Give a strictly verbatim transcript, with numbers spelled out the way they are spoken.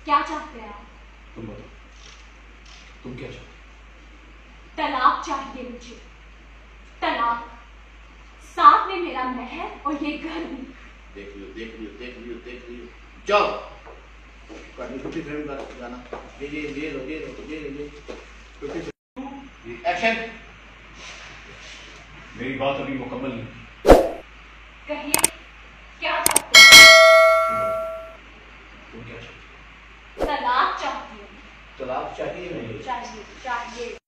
क्या चाहते हैं आप? तुम बताओ, तुम क्या चाहते? तलाक चाहिए मुझे, तलाक, साथ में मेरा महल और ये घर भी। देख लियो देख लियो देख लियो देख लियो जाओ कहानी टूटी फिल्म का गाना ये ये ये लो ये लो ये ये टूटी फिल्म एक्शन। मेरी बात अभी मुकम्मल नहीं। कहिए क्या चाहते हैं? तुम क्या चाहते? तलाक चाहती हूँ। तलाक चाहिए नहीं चाहिए चाहिए